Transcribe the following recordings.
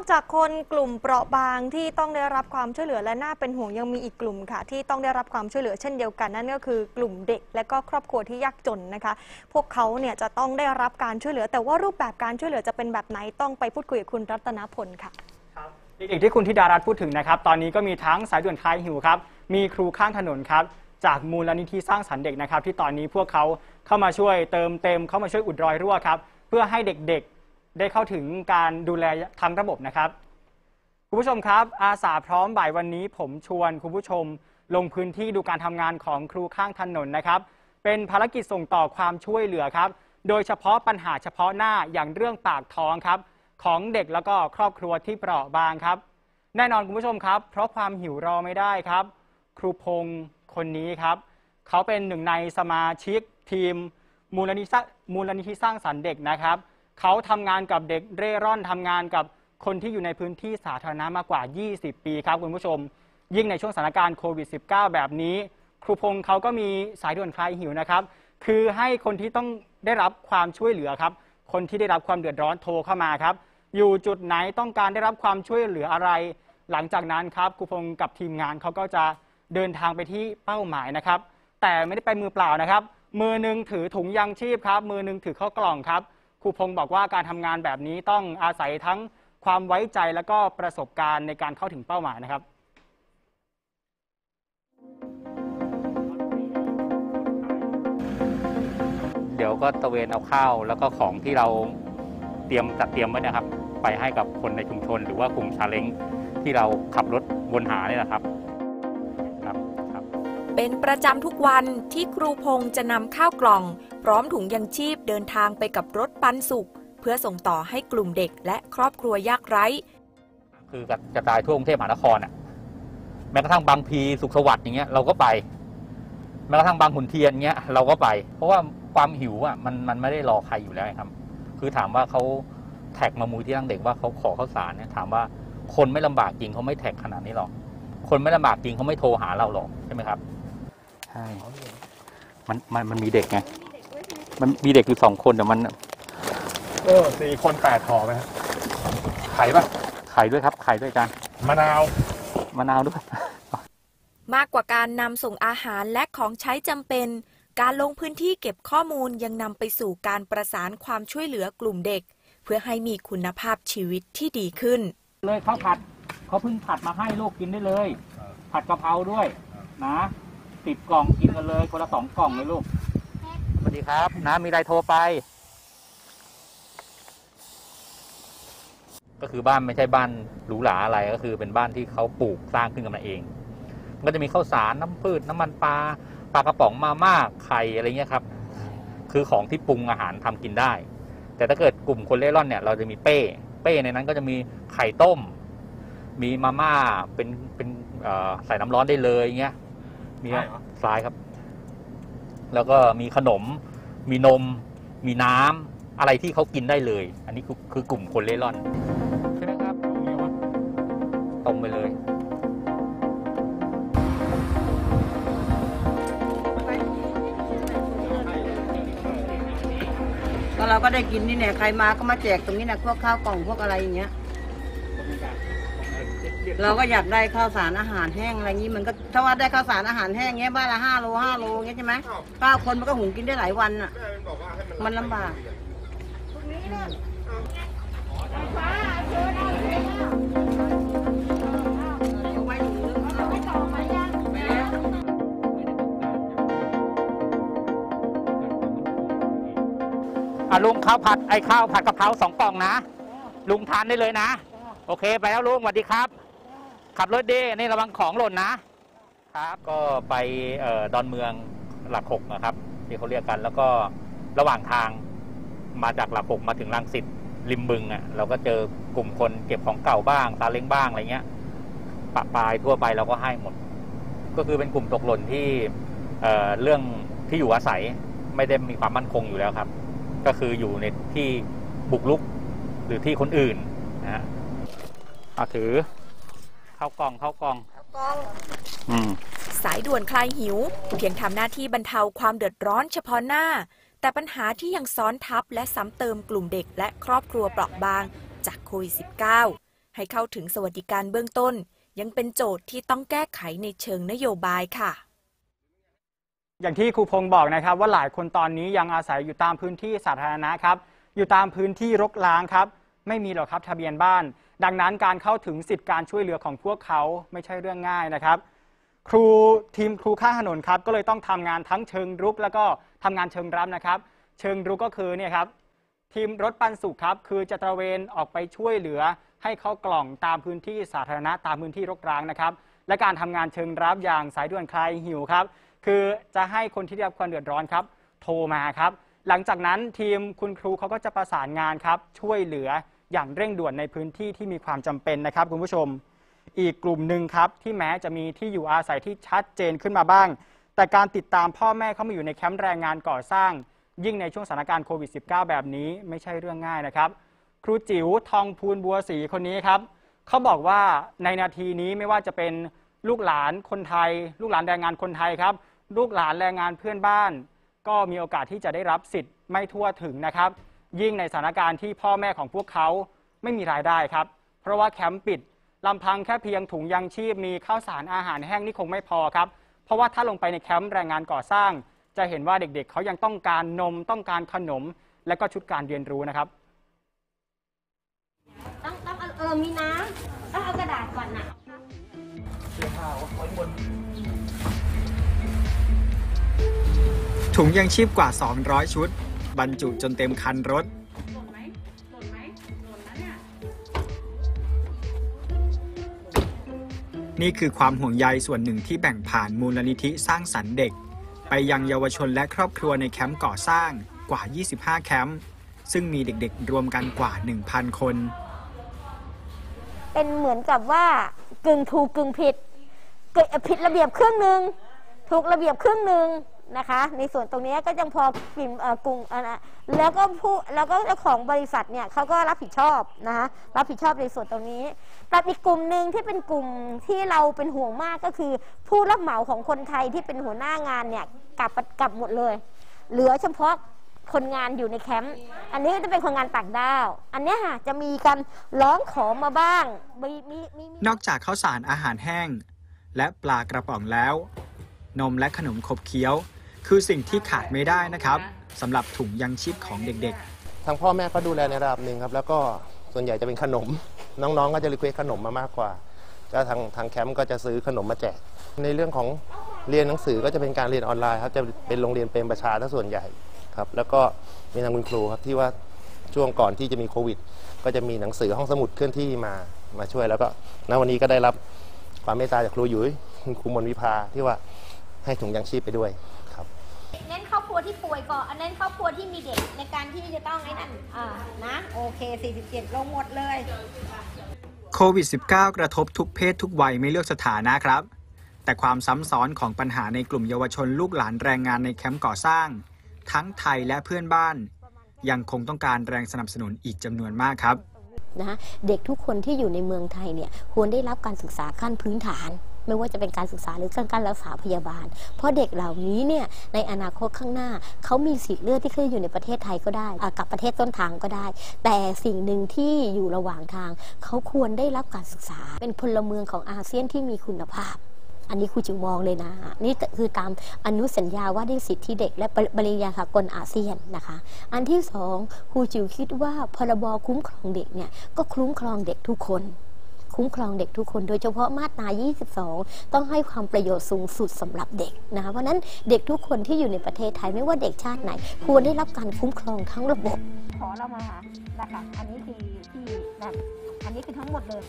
จากคนกลุ่มเปราะบางที่ต้องได้รับความช่วยเหลือและน่าเป็นห่วงยังมีอีกกลุ่มค่ะที่ต้องได้รับความช่วยเหลือเช่นเดียวกันนั่นก็คือกลุ่มเด็กและก็ครอบครัวที่ยากจนนะคะพวกเขาเนี่ยจะต้องได้รับการช่วยเหลือแต่ว่ารูปแบบการช่วยเหลือจะเป็นแบบไหนต้องไปพูดคุยกับคุณรัตนพลค่ะเด็กๆที่คุณธิดารัตน์พูดถึงนะครับตอนนี้ก็มีทั้งสายด่วนคลายหิวครับมีครูข้างถนนครับจากมูลนิธิสร้างสรรค์เด็กนะครับที่ตอนนี้พวกเขาเข้ามาช่วยเติมเต็มเข้ามาช่วยอุดรอยรั่วครับเพื่อให้เด็กๆได้เข้าถึงการดูแลทั้งระบบนะครับคุณผู้ชมครับอาสาพร้อมบ่ายวันนี้ผมชวนคุณผู้ชมลงพื้นที่ดูการทำงานของครูข้างถนนนะครับเป็นภารกิจส่งต่อความช่วยเหลือครับโดยเฉพาะปัญหาเฉพาะหน้าอย่างเรื่องปากท้องครับของเด็กแล้วก็ครอบครัวที่เปราะบางครับแน่นอนคุณผู้ชมครับเพราะความหิวรอไม่ได้ครับครูพงศ์คนนี้ครับเขาเป็นหนึ่งในสมาชิกทีมมูลนิธิสร้างสรรค์เด็กนะครับเขาทำงานกับเด็กเร่ร่อนทำงานกับคนที่อยู่ในพื้นที่สาธารณะมากกว่า20 ปีครับคุณผู้ชมยิ่งในช่วงสถานการณ์โควิด -19 แบบนี้ครูพงศ์เขาก็มีสายด่วนคลายหิวนะครับคือให้คนที่ต้องได้รับความช่วยเหลือครับคนที่ได้รับความเดือดร้อนโทรเข้ามาครับอยู่จุดไหนต้องการได้รับความช่วยเหลืออะไรหลังจากนั้นครับครูพงศ์กับทีมงานเขาก็จะเดินทางไปที่เป้าหมายนะครับแต่ไม่ได้ไปมือเปล่านะครับมือหนึ่งถือถุงยังชีพครับมือหนึ่งถือข้าวกล่องครับครูพงศ์บอกว่าการทำงานแบบนี้ต้องอาศัยทั้งความไว้ใจและก็ประสบการณ์ในการเข้าถึงเป้าหมายนะครับเดี๋ยวก็ตะเวนเอาข้าวแล้วก็ของที่เราจัดเตรียมไว้นะครับไปให้กับคนในชุมชนหรือว่ากลุ่มชาเล้งที่เราขับรถวนหาเนี่ยนะครับเป็นประจำทุกวันที่ครูพงษ์จะนำข้าวกล่องพร้อมถุงยังชีพเดินทางไปกับรถปันสุขเพื่อส่งต่อให้กลุ่มเด็กและครอบครัวยากไร้คือกระจายทั่วกรุงเทพมหานครแม้กระทั่งบางพีสุขสวัสดิ์อย่างเงี้ยเราก็ไปแม้กระทั่งบางขุนเทียนเงี้ยเราก็ไปเพราะว่าความหิวมันไม่ได้รอใครอยู่แล้วครับคือถามว่าเขาแท็กมามูลที่ตั้งเด็กว่าเขาขอข้าวสารเนี่ยถามว่าคนไม่ลำบากจริงเขาไม่แท็กขนาดนี้หรอกคนไม่ลำบากจริงเขาไม่โทรหาเราหรอกใช่ไหมครับใช่มันมีเด็กไงมันมีเด็กอยู่2 คนแต่มัน 4 คน 8 ห่อไหมครับไข่ป่ะไข่ด้วยครับไข่ด้วยกันมะนาวด้วยมากกว่าการนำส่งอาหารและของใช้จำเป็นการลงพื้นที่เก็บข้อมูลยังนำไปสู่การประสานความช่วยเหลือกลุ่มเด็กเพื่อให้มีคุณภาพชีวิตที่ดีขึ้นเลยข้าวผัดเขาเพิ่งผัดมาให้ลูกกินได้เลยผัดกะเพราด้วยนะ10 กล่องกินกันเลยคนละ2 กล่องเลยลูกสวัสดีครับนะมีอะไรโทรไปก็คือบ้านไม่ใช่บ้านหรูหราอะไรก็คือเป็นบ้านที่เขาปลูกสร้างขึ้นกันมาเองก็จะมีข้าวสารน้ำพืชน้ำมันปลากระป๋องมาม่าไข่อะไรเงี้ยครับคือของที่ปรุงอาหารทำกินได้แต่ถ้าเกิดกลุ่มคนเร่ร่อนเนี่ยเราจะมีเป้ในนั้นก็จะมีไข่ต้มมีมาม่าเป็นใส่น้ำร้อนได้เลยเงี้ยมีทรายครับแล้วก็มีขนมมีนมมีน้ำอะไรที่เขากินได้เลยอันนี้คือกลุ่มคนเร่ร่อนใช่ไหมครับตรงไปเลยก็เราก็ได้กินนี่เนี่ยใครมาก็มาแจกตรงนี้นะพวกข้าวกล่องพวกอะไรอย่างเงี้ยเราก็อยากได้ข้าวสารอาหารแห้งอะไรงี้มันก็ถ้าว่าได้ข้าวสารอาหารแห้งเงี้ยบ้านละ5 โลเงี้ยใช่ไหม9 คนมันก็หุงกินได้หลายวันอ่ะมันลำบากลุงข้าวผัดกะเพรา2 กล่องนะลุงทานได้เลยนะโอเคไปแล้วลุงสวัสดีครับขับรถดีนี่ระวังของหล่นนะครับก็ไปดอนเมืองหลัก6นะครับที่เขาเรียกกันแล้วก็ระหว่างทางมาจากหลัก6มาถึงรังสิตริมบึงเราก็เจอกลุ่มคนเก็บของเก่าบ้างซาเล้งบ้างอะไรเงี้ยปะปายทั่วไปเราก็ให้หมดก็คือเป็นกลุ่มตกหล่นที่เรื่องที่อยู่อาศัยไม่ได้มีความมั่นคงอยู่แล้วครับก็คืออยู่ในที่บุกรุกหรือที่คนอื่นนะถือเข้ากล่องสายด่วนคลายหิวเพียงทำหน้าที่บรรเทาความเดือดร้อนเฉพาะหน้าแต่ปัญหาที่ยังซ้อนทับและซ้ำเติมกลุ่มเด็กและครอบครัวเปราะบางจากโควิด -19 ให้เข้าถึงสวัสดิการเบื้องต้นยังเป็นโจทย์ที่ต้องแก้ไขในเชิงนโยบายค่ะอย่างที่ครูพงศ์บอกนะครับว่าหลายคนตอนนี้ยังอาศัยอยู่ตามพื้นที่สาธารณะครับอยู่ตามพื้นที่รกร้างครับไม่มีหรอกครับทะเบียนบ้านดังนั้นการเข้าถึงสิทธิการช่วยเหลือของพวกเขาไม่ใช่เรื่องง่ายนะครับทีมครูข้างถนนครับก็เลยต้องทำงานทั้งเชิงรุกแล้วก็ทำงานเชิงรับนะครับเชิงรุกก็คือเนี่ยครับทีมรถปันสุขครับคือจะตระเวนออกไปช่วยเหลือให้เข้ากล่องตามพื้นที่สาธารณะตามพื้นที่รกร้างนะครับและการทำงานเชิงรับอย่างสายด่วนคลายหิวครับคือจะให้คนที่ได้รับความเดือดร้อนครับโทรมาครับหลังจากนั้นทีมคุณครูเขาก็จะประสานงานครับช่วยเหลืออย่างเร่งด่วนในพื้นที่ที่มีความจำเป็นนะครับคุณผู้ชมอีกกลุ่มหนึ่งครับที่แม้จะมีที่อยู่อาศัยที่ชัดเจนขึ้นมาบ้างแต่การติดตามพ่อแม่เข้ามาอยู่ในแคมป์แรงงานก่อสร้างยิ่งในช่วงสถานการณ์โควิด -19 แบบนี้ไม่ใช่เรื่องง่ายนะครับครูจิ๋วทองพูนบัวศรีคนนี้ครับเขาบอกว่าในนาทีนี้ไม่ว่าจะเป็นลูกหลานคนไทยลูกหลานแรงงานคนไทยครับลูกหลานแรงงานเพื่อนบ้านก็มีโอกาสที่จะได้รับสิทธิ์ไม่ทั่วถึงนะครับยิ่งในสถานการณ์ที่พ่อแม่ของพวกเขาไม่มีรายได้ครับเพราะว่าแคมป์ปิดลำพังแค่เพียงถุงยังชีพมีข้าวสารอาหารแห้งนี่คงไม่พอครับเพราะว่าถ้าลงไปในแคมป์แรงงานก่อสร้างจะเห็นว่าเด็กๆเขายังต้องการนมต้องการขนมและก็ชุดการเรียนรู้นะครับต้องมีน้ำต้องเอากระดาษก่อนน่ะถุงยังชีพกว่า200ชุดบรรจุจนเต็มคันรถนี่คือความห่วงใยส่วนหนึ่งที่แบ่งผ่านมูลนิธิสร้างสรรค์เด็กไปยังเยาวชนและครอบครัวในแคมป์ก่อสร้างกว่า25แคมป์ซึ่งมีเด็กๆรวมกันกว่า 1,000 คนเป็นเหมือนกับว่ากึ่งถูกกึ่งผิดระเบียบครึ่งหนึ่งถูกระเบียบครึ่งหนึ่งนะคะในส่วนตรงนี้ก็ยังพอกลุ่มแล้วก็เจ้าของบริษัทเนี่ยเขาก็รับผิดชอบนะคะรับผิดชอบในส่วนตรงนี้แต่อีกกลุ่มหนึ่งที่เป็นกลุ่มที่เราเป็นห่วงมากก็คือผู้รับเหมาของคนไทยที่เป็นหัวหน้างานเนี่ยกลับหมดเลยเหลือเฉพาะคนงานอยู่ในแคมป์อันนี้ก็จะเป็นคนงานต่างด้าวอันนี้ค่ะจะมีการร้องขอมาบ้างนอกจากข้าวสารอาหารแห้งและปลากระป๋องแล้วนมและขนมขบเคี้ยวคือสิ่งที่ขาดไม่ได้นะครับสำหรับถุงยังชีพของเด็กๆทางพ่อแม่ก็ดูแลในระดับหนึ่งครับแล้วก็ส่วนใหญ่จะเป็นขนมน้องๆก็จะรีเควสขนมมามากกว่าก็ทางแคมป์ก็จะซื้อขนมมาแจกในเรื่องของเรียนหนังสือก็จะเป็นการเรียนออนไลน์ครับจะเป็นโรงเรียนเป็นประชาถ้าส่วนใหญ่ครับแล้วก็มีทางคุณครูครับที่ว่าช่วงก่อนที่จะมีโควิดก็จะมีหนังสือห้องสมุดเคลื่อนที่มาช่วยแล้วก็ณวันนี้ก็ได้รับความเมตตาจากครูยุ้ยคุณครูมนวิภาที่ว่าให้ถุงยังชีพไปด้วยครับเน้นครอบครัวที่ป่วยก่อนเน้นครอบครัวที่มีเด็กในการที่จะต้องไอ้นั่นนะโอเค47ลงหมดเลยโควิด -19 กระทบทุกเพศทุกวัยไม่เลือกสถานะครับแต่ความซ้ำซ้อนของปัญหาในกลุ่มเยาวชนลูกหลานแรงงานในแคมป์ก่อสร้างทั้งไทยและเพื่อนบ้านยังคงต้องการแรงสนับสนุนอีกจำนวนมากครับนะคะเด็กทุกคนที่อยู่ในเมืองไทยเนี่ยควรได้รับการศึกษาขั้นพื้นฐานไม่ว่าจะเป็นการศึกษาหรือการรักษาพยาบาลเพราะเด็กเหล่านี้เนี่ยในอนาคตข้างหน้าเขามีสิทธิ์เลือกที่จะอยู่ในประเทศไทยก็ได้กับประเทศต้นทางก็ได้แต่สิ่งหนึ่งที่อยู่ระหว่างทางเขาควรได้รับการศึกษาเป็นพลเมืองของอาเซียนที่มีคุณภาพอันนี้ครูจิ๋วมองเลยนะนี่คือตามอนุสัญญาว่าด้วยสิทธิเด็กและปริญญาสากลอาเซียนนะคะอันที่สองครูจิ๋วคิดว่าพรบคุ้มครองเด็กเนี่ยก็คุ้มครองเด็กทุกคนคุ้มครองเด็กทุกคนโดยเฉพาะมาตรา22ต้องให้ความประโยชน์สูงสุดสำหรับเด็กนะคะเพราะนั้นเด็กทุกคนที่อยู่ในประเทศไทยไม่ว่าเด็กชาติไหนควรได้รับการคุ้มครองทั้งระบบขอเรามานะคะอันนี้คือที่แบบอันนี้คือทั้งหมดเลย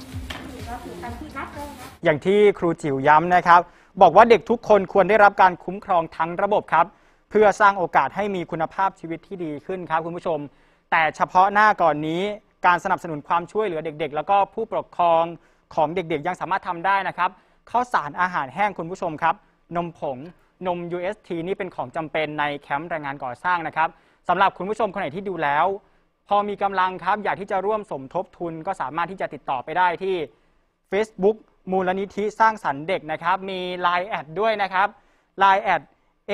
อย่างที่ครูจิ๋วย้ำนะครับบอกว่าเด็กทุกคนควรได้รับการคุ้มครองทั้งระบบครับเพื่อสร้างโอกาสให้มีคุณภาพชีวิตที่ดีขึ้นครับคุณผู้ชมแต่เฉพาะหน้าก่อนนี้การสนับสนุนความช่วยเหลือเด็กๆแล้วก็ผู้ปกครองของเด็กๆยังสามารถทำได้นะครับข้าวสารอาหารแห้งคุณผู้ชมครับนมผงนม UST นี่เป็นของจำเป็นในแคมป์แรงงานก่อสร้างนะครับสำหรับคุณผู้ชมคนไหนที่ดูแล้วพอมีกำลังครับอยากที่จะร่วมสมทบทุนก็สามารถที่จะติดต่อไปได้ที่ Facebook มูลนิธิสร้างสรรค์เด็กนะครับมี Line แอดด้วยนะครับ Line แอด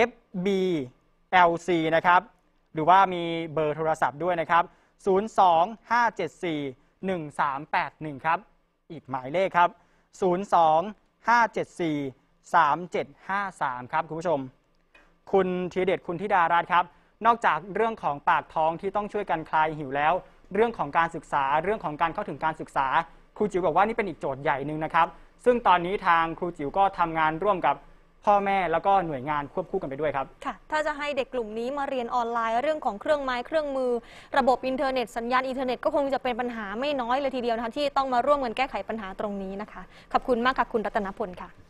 FBLC นะครับหรือว่ามีเบอร์โทรศัพท์ด้วยนะครับ02574 1381 ครับอีกหมายเลขครับ 02-574-3753 ครับคุณผู้ชมคุณธีรเดชคุณธิดารัตน์ครับนอกจากเรื่องของปากท้องที่ต้องช่วยกันคลายหิวแล้วเรื่องของการศึกษาเรื่องของการเข้าถึงการศึกษาครูจิ๋วบอกว่านี่เป็นอีกโจทย์ใหญ่หนึ่งนะครับซึ่งตอนนี้ทางครูจิ๋วก็ทำงานร่วมกับพ่อแม่แล้วก็หน่วยงานควบคู่กันไปด้วยครับค่ะถ้าจะให้เด็กกลุ่มนี้มาเรียนออนไลน์เรื่องของเครื่องไม้เครื่องมือระบบอินเทอร์เน็ตสัญญาณอินเทอร์เน็ตก็คงจะเป็นปัญหาไม่น้อยเลยทีเดียวนะคะที่ต้องมาร่วมกันแก้ไขปัญหาตรงนี้นะคะขอบคุณมากค่ะคุณรัตนพลค่ะ